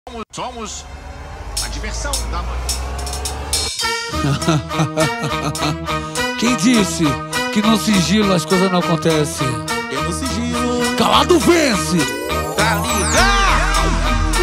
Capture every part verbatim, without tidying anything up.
Somos a diversão da noite. Quem disse que no sigilo as coisas não acontecem? Eu no sigilo. Calado vence! Tá ligado?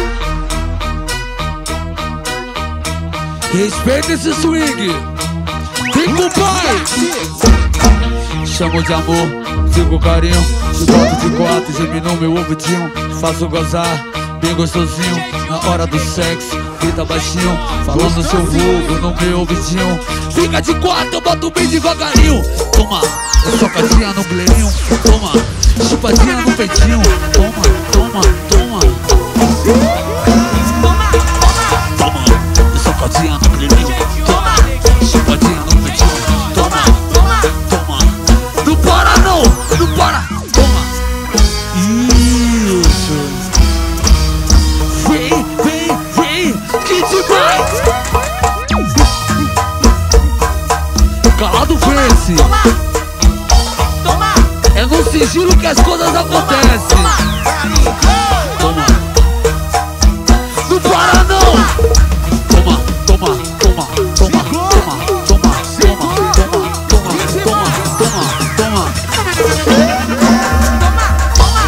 Respeita esse swing! Vem com o pai! Chamo de amor, digo carinho, te boto de quatro, geme no meu ouvidinho, te faço gozar, bem gostosinho, na hora do sexo, grita baixinho, falando seu vulgo no meu ouvidinho. Fica de quatro, eu boto bem devagarinho. Toma, socadinha no bleirinho, toma, chupadinha no peitinho, toma, toma, toma. Toma, socadinha no bleirinho, toma, chupadinha no peitinho, toma, toma. Não para não, não para, toma. Isso. Vem, vem, vem, que demais. Calado vence. Toma, toma. É no sigilo que as coisas acontecem. Toma. Não para não. Toma, toma, toma, toma, toma, toma, toma, toma, toma, toma, toma, toma.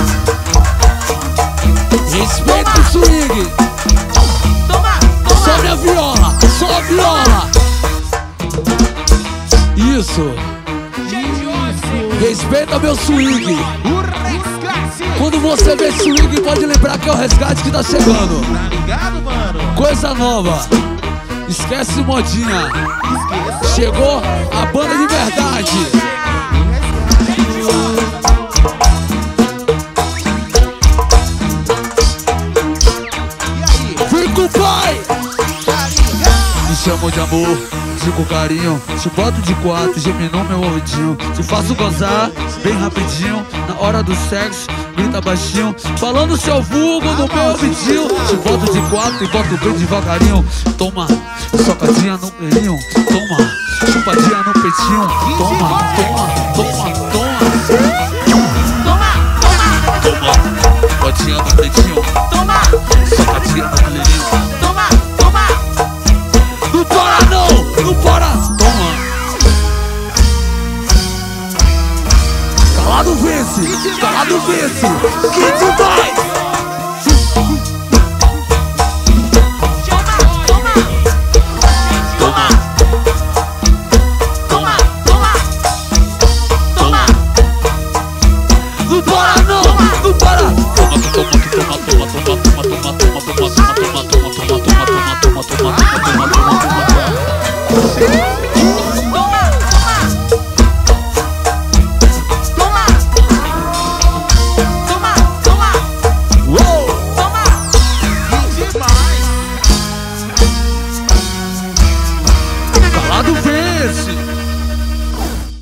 Respeita o swing. Toma, Sobe a viola, só a viola. Isso. Respeita meu swing. Quando você vê swing, pode lembrar que é o resgate que tá chegando. Tá ligado, mano? Coisa nova. Esquece modinha. Chegou a banda de verdade. Vem com o pai. Me chamo de amor, digo carinho, te boto de quatro, geme no meu ouvidinho, te faço gozar bem rapidinho, na hora do sexo, grita baixinho, falando seu vulgo no meu ouvidinho, te boto de quatro e boto bem devagarinho, toma, socadinha no peirinho, toma, chupadinha no peitinho, toma, toma, toma, toma, Toma, toma, chupadinha no peitinho, toma, socadinha no peirinho. toma, toma. Não para não, não para, toma. Calado vence, calado vence, que demais. Toma, toma, toma, toma. Não para não, não para. Toma, toma, toma, toma, toma, toma, toma, toma, toma, toma, toma, toma, toma, toma, toma, toma, toma, toma, toma, toma.